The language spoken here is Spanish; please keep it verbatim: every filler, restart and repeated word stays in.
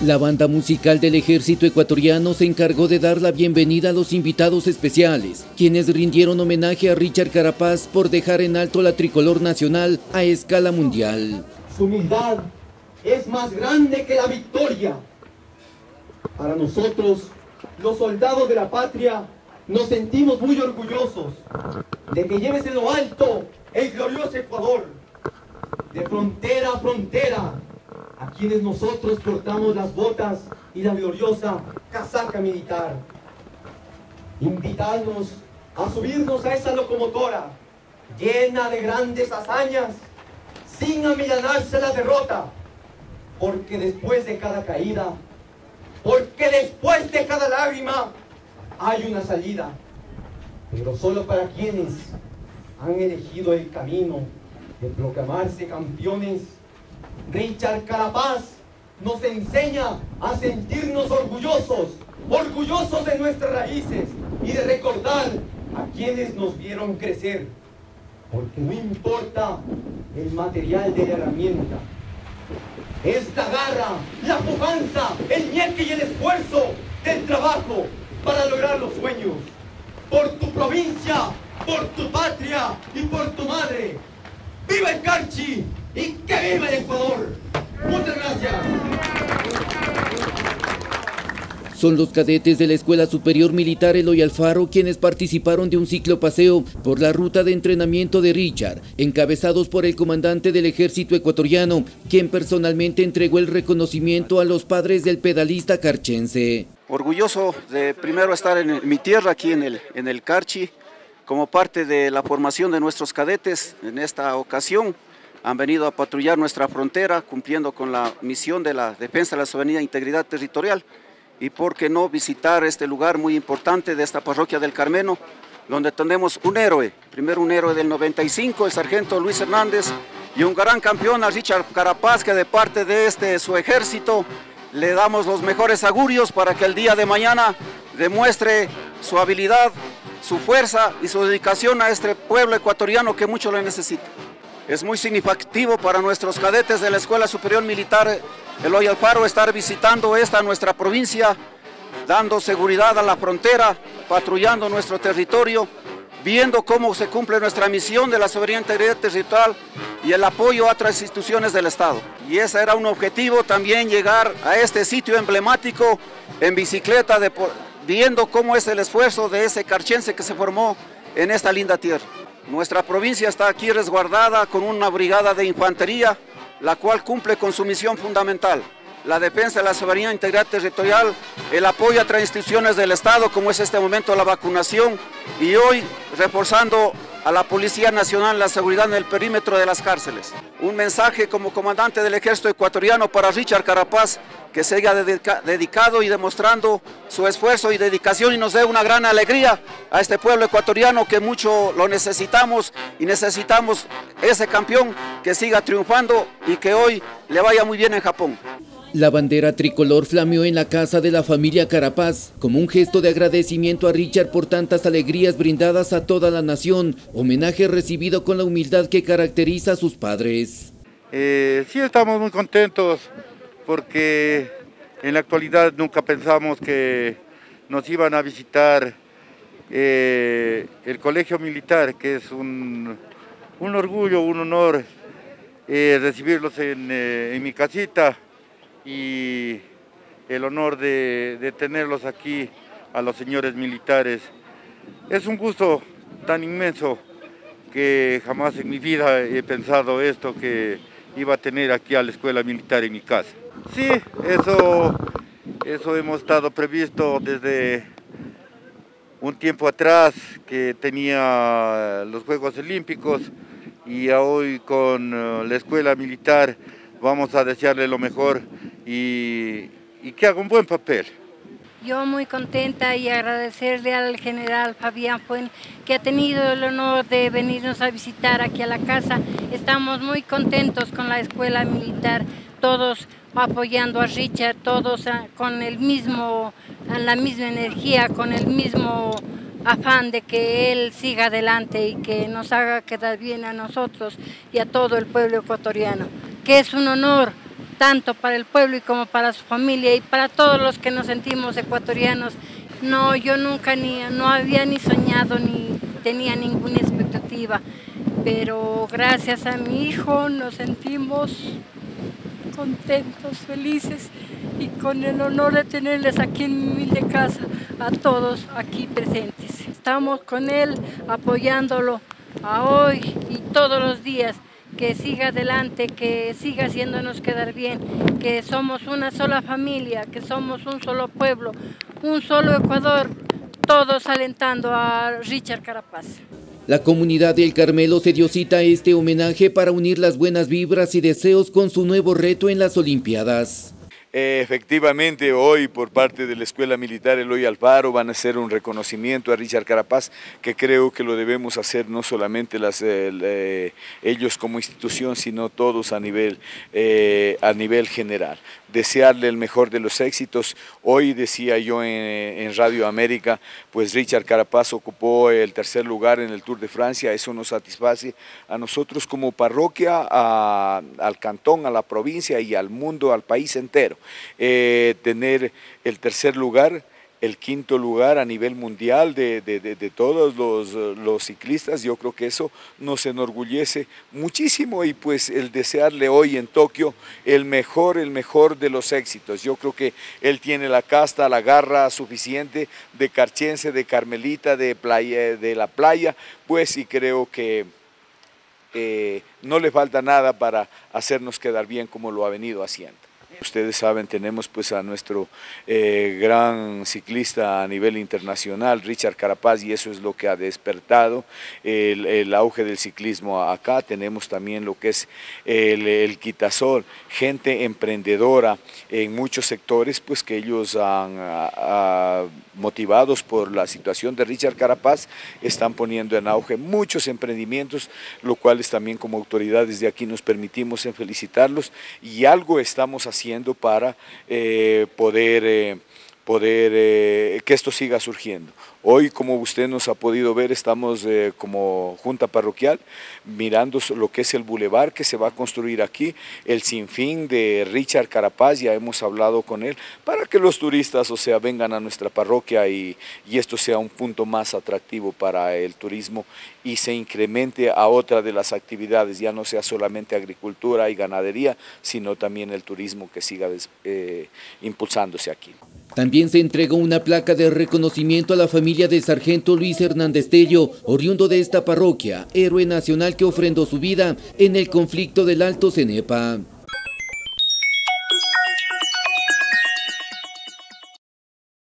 La banda musical del Ejército Ecuatoriano se encargó de dar la bienvenida a los invitados especiales, quienes rindieron homenaje a Richard Carapaz por dejar en alto la tricolor nacional a escala mundial. Su humildad es más grande que la victoria. Para nosotros, los soldados de la patria, nos sentimos muy orgullosos de que lleves en lo alto el glorioso Ecuador, de frontera a frontera, a quienes nosotros portamos las botas y la gloriosa casaca militar. Invitarnos a subirnos a esa locomotora llena de grandes hazañas, sin amilanarse la derrota, porque después de cada caída, porque después de cada lágrima, hay una salida, pero solo para quienes han elegido el camino de proclamarse campeones. Richard Carapaz nos enseña a sentirnos orgullosos, orgullosos de nuestras raíces y de recordar a quienes nos vieron crecer, porque no importa el material de la herramienta, es la garra, la pujanza, el ñeque y el esfuerzo del trabajo para lograr los sueños. Por tu provincia, por tu patria y por tu madre. ¡Viva el Carchi! ¡Y que viva el Ecuador! ¡Muchas gracias! Son los cadetes de la Escuela Superior Militar Eloy Alfaro quienes participaron de un ciclopaseo por la ruta de entrenamiento de Richard, encabezados por el comandante del Ejército Ecuatoriano, quien personalmente entregó el reconocimiento a los padres del pedalista carchense. Orgulloso de primero estar en mi tierra, aquí en el, en el Carchi, como parte de la formación de nuestros cadetes. En esta ocasión han venido a patrullar nuestra frontera, cumpliendo con la misión de la defensa de la soberanía e integridad territorial. Y por qué no visitar este lugar muy importante de esta parroquia del Carmeno, donde tenemos un héroe, primero un héroe del noventa y cinco, el sargento Luis Hernández, y un gran campeón, a Richard Carapaz, que de parte de este su ejército le damos los mejores augurios para que el día de mañana demuestre su habilidad, su fuerza y su dedicación a este pueblo ecuatoriano que mucho le necesita. Es muy significativo para nuestros cadetes de la Escuela Superior Militar Eloy Alfaro estar visitando esta nuestra provincia, dando seguridad a la frontera, patrullando nuestro territorio, viendo cómo se cumple nuestra misión de la soberanía e integridad territorial y el apoyo a otras instituciones del Estado. Y ese era un objetivo también, llegar a este sitio emblemático en bicicleta, de, viendo cómo es el esfuerzo de ese carchense que se formó en esta linda tierra. Nuestra provincia está aquí resguardada con una brigada de infantería, la cual cumple con su misión fundamental, la defensa de la soberanía e integridad territorial, el apoyo a otras instituciones del Estado, como es este momento la vacunación, y hoy reforzando a la Policía Nacional la seguridad en el perímetro de las cárceles. Un mensaje como comandante del Ejército Ecuatoriano para Richard Carapaz, que se haya dedica, dedicado y demostrando su esfuerzo y dedicación, y nos dé una gran alegría a este pueblo ecuatoriano que mucho lo necesitamos, y necesitamos ese campeón que siga triunfando y que hoy le vaya muy bien en Japón. La bandera tricolor flameó en la casa de la familia Carapaz como un gesto de agradecimiento a Richard por tantas alegrías brindadas a toda la nación, homenaje recibido con la humildad que caracteriza a sus padres. Eh, sí, estamos muy contentos porque en la actualidad nunca pensamos que nos iban a visitar eh, el Colegio Militar, que es un, un orgullo, un honor eh, recibirlos en, eh, en mi casita, y el honor de, de tenerlos aquí a los señores militares. Es un gusto tan inmenso que jamás en mi vida he pensado esto, que iba a tener aquí a la escuela militar en mi casa. Sí, eso, eso hemos estado previsto desde un tiempo atrás, que tenía los Juegos Olímpicos, y hoy con la escuela militar vamos a desearle lo mejor y, y que haga un buen papel. Yo muy contenta y agradecerle al general Fabián Fuentes, que ha tenido el honor de venirnos a visitar aquí a la casa. Estamos muy contentos con la escuela militar, todos apoyando a Richard, todos con el mismo, la misma energía, con el mismo afán de que él siga adelante y que nos haga quedar bien a nosotros y a todo el pueblo ecuatoriano, que es un honor tanto para el pueblo y como para su familia y para todos los que nos sentimos ecuatorianos. No, yo nunca ni, no había ni soñado ni tenía ninguna expectativa, pero gracias a mi hijo nos sentimos contentos, felices y con el honor de tenerles aquí en mi humilde casa, a todos aquí presentes. Estamos con él apoyándolo a hoy y todos los días, que siga adelante, que siga haciéndonos quedar bien, que somos una sola familia, que somos un solo pueblo, un solo Ecuador, todos alentando a Richard Carapaz. La comunidad de El Carmelo se dio cita a este homenaje para unir las buenas vibras y deseos con su nuevo reto en las Olimpiadas. Eh, efectivamente, hoy por parte de la Escuela Militar Eloy Alfaro van a hacer un reconocimiento a Richard Carapaz, que creo que lo debemos hacer no solamente las, eh, eh, ellos como institución, sino todos a nivel, eh, a nivel general. Desearle el mejor de los éxitos. Hoy decía yo en, en Radio América, pues Richard Carapaz ocupó el tercer lugar en el Tour de Francia. Eso nos satisface a nosotros como parroquia, a, al cantón, a la provincia y al mundo, al país entero. Eh, tener el tercer lugar, el quinto lugar a nivel mundial de, de, de, de todos los, los ciclistas, yo creo que eso nos enorgullece muchísimo, y pues el desearle hoy en Tokio el mejor, el mejor de los éxitos. Yo creo que él tiene la casta, la garra suficiente de carchense, de carmelita, de, playa, de la playa, pues, y creo que eh, no le falta nada para hacernos quedar bien como lo ha venido haciendo. Ustedes saben, tenemos pues a nuestro eh, gran ciclista a nivel internacional, Richard Carapaz, y eso es lo que ha despertado el, el auge del ciclismo acá. Tenemos también lo que es el, el quitasol, gente emprendedora en muchos sectores, pues que ellos han, a, a, motivados por la situación de Richard Carapaz, están poniendo en auge muchos emprendimientos, lo cual es también como autoridades de aquí nos permitimos en felicitarlos, y algo estamos haciendo para eh, poder, eh, poder eh, que esto siga surgiendo. Hoy, como usted nos ha podido ver, estamos eh, como Junta Parroquial mirando lo que es el bulevar que se va a construir aquí, el sinfín de Richard Carapaz, ya hemos hablado con él, para que los turistas, o sea, vengan a nuestra parroquia y, y esto sea un punto más atractivo para el turismo y se incremente a otra de las actividades, ya no sea solamente agricultura y ganadería, sino también el turismo que siga eh, impulsándose aquí. También se entregó una placa de reconocimiento a la familia del sargento Luis Hernández Tello, oriundo de esta parroquia, héroe nacional que ofrendó su vida en el conflicto del Alto Cenepa.